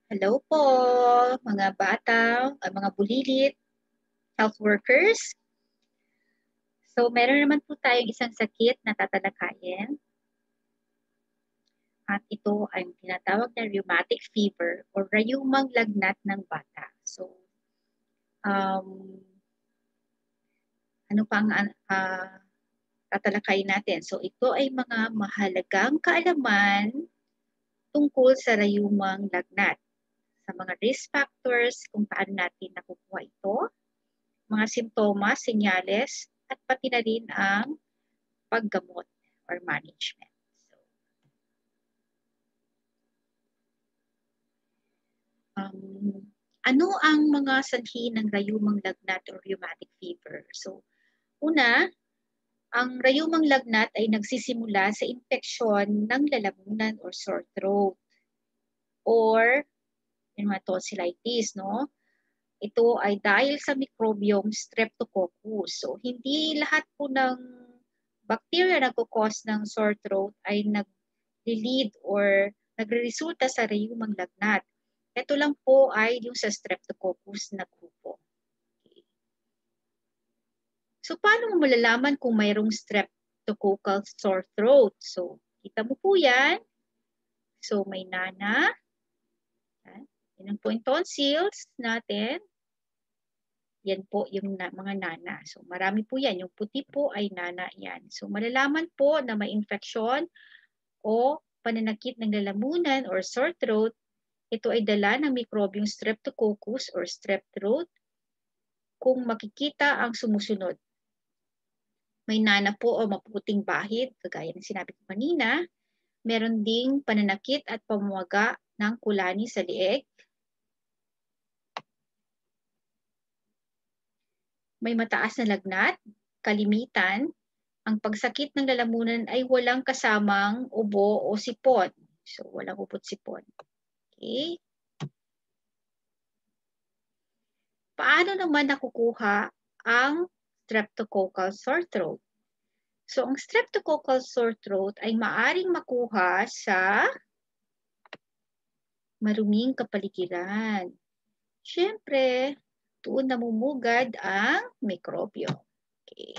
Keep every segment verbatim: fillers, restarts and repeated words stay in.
Hello po, mga bata, uh, mga bulilit, health workers. So, meron naman po tayong isang sakit na tatalakayin. At ito ay tinatawag na rheumatic fever o rayumang lagnat ng bata. So, um, ano pa ang uh, tatalakayin natin? So, ito ay mga mahalagang kaalaman tungkol sa rayumang lagnat. Sa mga risk factors kung paano natin nakukuha ito, mga simptomas, senyales, at pati na rin ang paggamot or management. So, um, ano ang mga sanhi ng rayumang lagnat or rheumatic fever? So, una, ang rayumang lagnat ay nagsisimula sa infeksyon ng lalamunan or sore throat or tonsillitis, no? Ito ay dahil sa microbiome Streptococcus. So, hindi lahat po ng bacteria na nagkukos ng sore throat ay nag-lead or nagre-resulta sa rayumang lagnat. Ito lang po ay yung sa Streptococcus na grupo. Okay. So, paano mo malalaman kung mayroong streptococcal sore throat? So, kita mo po yan. So, may nana. Yan po yung tonsils natin. Yan po yung na, mga nana. So marami po yan. Yung puti po ay nana yan. So malalaman po na may infeksyon o pananakit ng lalamunan or sore throat. Ito ay dala ng microbium Streptococcus or strep throat kung makikita ang sumusunod. May nana po o maputing bahid, kagaya ng sinabi ko kanina. Meron ding pananakit at pamamaga ng kulani sa lieg. May mataas na lagnat, kalimitan. Ang pagsakit ng lalamunan ay walang kasamang ubo o sipon. So, walang ubo at sipon. Okay. Paano naman nakukuha ang streptococcal sore throat? So, ang streptococcal sore throat ay maaring makuha sa maruming kapaligiran. Siyempre, doon namumugad ang mikrobyo. Okay.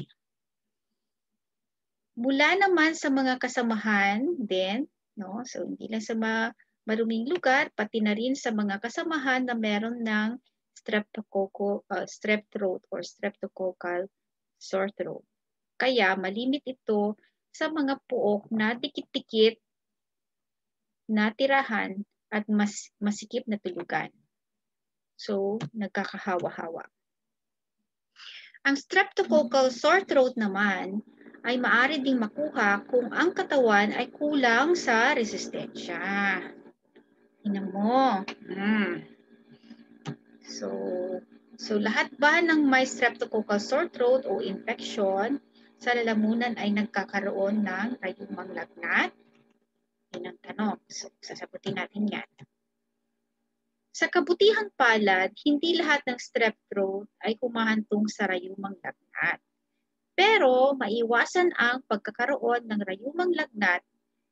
Mula naman sa mga kasamahan din, no? So hindi lang sa mga maruming lugar, pati na rin sa mga kasamahan na meron ng streptococcal, uh, strep throat or streptococcal sore throat. Kaya malimit ito sa mga puok na dikit-dikit na tirahan at mas masikip na tulugan. So, nagkakahawa-hawa. Ang streptococcal sore throat naman ay maaari ding makuha kung ang katawan ay kulang sa resistensya. Tingnan mo. Hmm. So, so lahat ba ng may streptococcal sore throat o infection sa lalamunan ay nagkakaroon ng rayumang lagnat? Yan ang tanong. So, sasagutin natin yan. Sa kabutihang palad, hindi lahat ng strep throat ay humahantong sa rayumang lagnat. Pero maiwasan ang pagkakaroon ng rayumang lagnat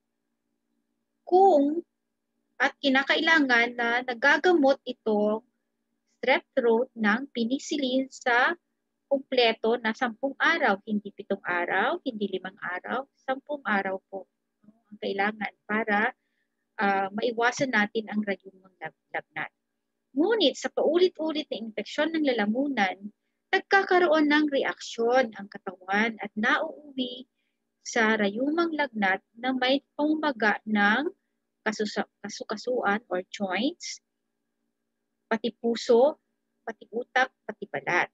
kung at kinakailangan na nagagamot ito strep throat ng penicillin sa kumpleto na sampung araw, hindi pitong araw, hindi limang araw, sampung araw po ang kailangan para uh, maiwasan natin ang rayumang lagnat. Ngunit sa paulit-ulit na infeksyon ng lalamunan, nagkakaroon ng reaksyon ang katawan at nauuwi sa rayumang lagnat na may pamamaga ng kasukasuan or joints, pati puso, pati utak, pati balat.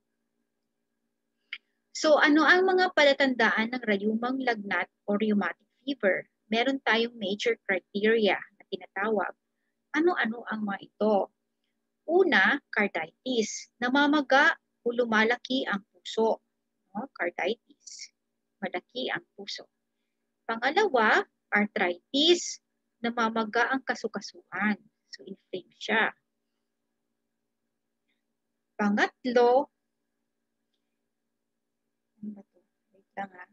So ano ang mga palatandaan ng rayumang lagnat o rheumatic fever? Meron tayong major criteria na tinatawag. Ano-ano ang mga ito? Una, carditis. Namamaga o lumalaki ang puso. No? Carditis. Malaki ang puso. Pangalawa, arthritis. Namamaga ang kasukasuan. So, inflamed siya. Pangatlo, wait lang ha.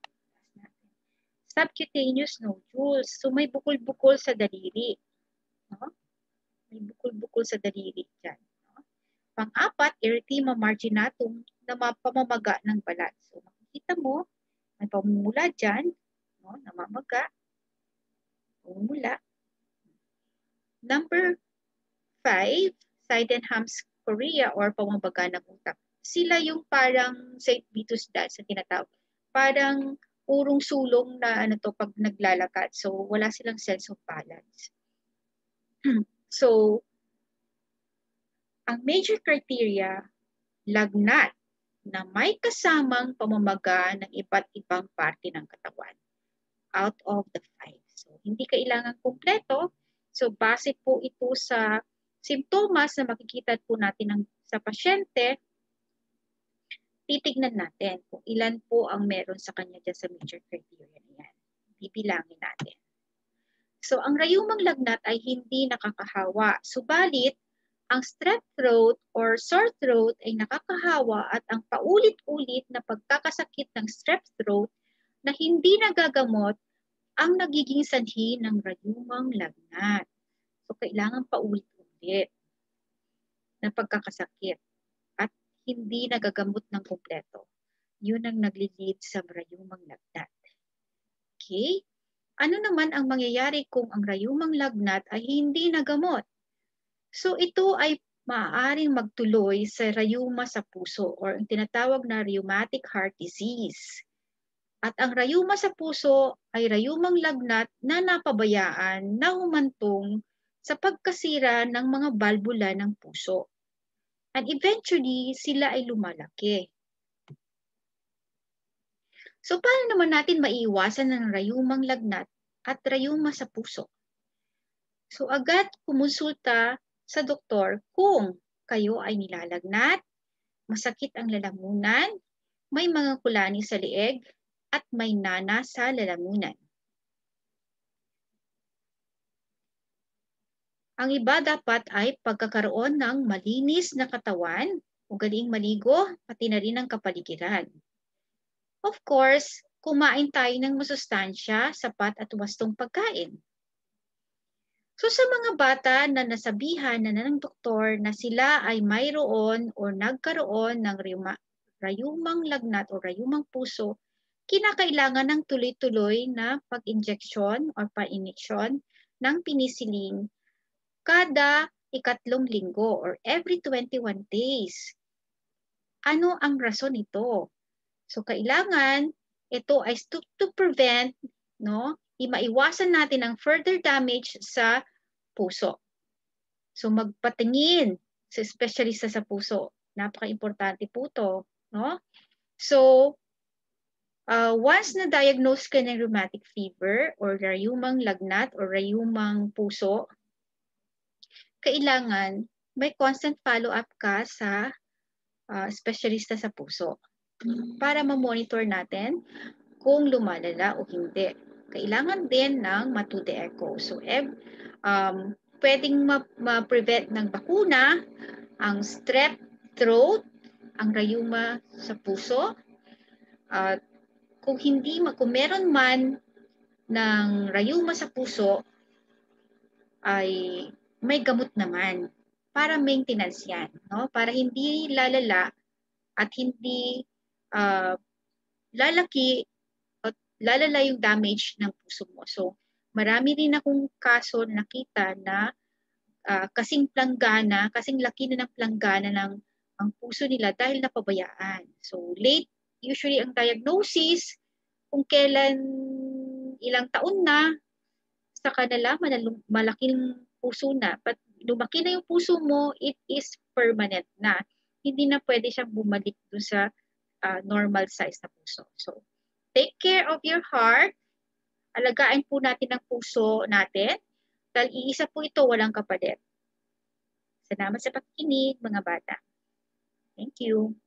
Subcutaneous nodules. So, may bukol-bukol sa daliri. No? May bukol-bukol sa daliri dyan. No? Pang-apat, erythema marginatum na pamamaga ng balat. So makikita mo, may pamumula dyan, no? Namamaga, pamumula. Number five, Sydenham's chorea or pamamaga ng utak. Sila yung parang Saint Vitus dance na tinatawag. Parang purong sulong na ano to pag naglalakad. So wala silang sense of balance. So ang major criteria, lagnat na may kasamang pamamaga ng iba't ibang parte ng katawan out of the five. So hindi kailangan kumpleto. So base po ito sa simptomas na makikita po natin ng, sa pasyente, titignan natin kung ilan po ang meron sa kanya dyan sa major criteria niyan. Bibilangin natin. So, ang rayumang lagnat ay hindi nakakahawa. Subalit, ang strep throat or sore throat ay nakakahawa at ang paulit-ulit na pagkakasakit ng strep throat na hindi nagagamot ang nagiging sanhi ng rayumang lagnat. So, kailangan paulit-ulit na pagkakasakit at hindi nagagamot ng kumpleto. Yun ang nagli-lead sa rayumang lagnat. Okay? Ano naman ang mangyayari kung ang rayumang lagnat ay hindi nagamot? So ito ay maaaring magtuloy sa rayuma sa puso or ang tinatawag na rheumatic heart disease. At ang rayuma sa puso ay rayumang lagnat na napabayaan na humantong sa pagkasira ng mga balbula ng puso. And eventually, sila ay lumalaki. So paano naman natin maiiwasan ng rayumang lagnat at rayuma sa puso? So agad kumonsulta sa doktor kung kayo ay nilalagnat, masakit ang lalamunan, may mga kulani sa leeg, at may nana sa lalamunan. Ang iba dapat ay pagkakaroon ng malinis na katawan, ugaling maligo, pati na rin ang kapaligiran. Of course, kumain tayo ng masustansya, sapat at wastong pagkain. So sa mga bata na nasabihan na ng doktor na sila ay mayroon o nagkaroon ng rayumang lagnat o rayumang puso, kinakailangan ng tuloy-tuloy na pag-injection or pa-injection ng penicillin kada ikatlong linggo or every twenty-one days. Ano ang rason nito? So kailangan ito ay to, to prevent, no, maiwasan natin ang further damage sa puso. So magpatingin sa espesyalista sa puso. Napaka-importante po ito, no? So uh, once na diagnose ka ng rheumatic fever or rayumang lagnat or rayumang puso, kailangan may constant follow-up ka sa uh, espesyalista sa puso para ma-monitor natin kung lumalala o hindi. Kailangan din ng matude echo. So, um, pwedeng ma-prevent ng bakuna ang strep throat, ang rayuma sa puso. At uh, kung hindi, kung meron man ng rayuma sa puso, ay may gamot naman para maintenance yan, no? Para hindi lalala at hindi uh, lalaki at lalala yung damage ng puso mo. So, marami rin akong kaso nakita na uh, kasing planggana, kasing laki na ng planggana ng ang puso nila dahil napabayaan. So, late usually ang diagnosis, kung kailan ilang taon na, sa kanila malaking puso na. But lumaki na yung puso mo, it is permanent na. Hindi na pwede siyang bumalik doon sa uh, normal size na puso. So, take care of your heart. Alagaan po natin ang puso natin. Dahil iisa po ito, walang kapalit. Salamat sa pakikinig, mga bata. Thank you.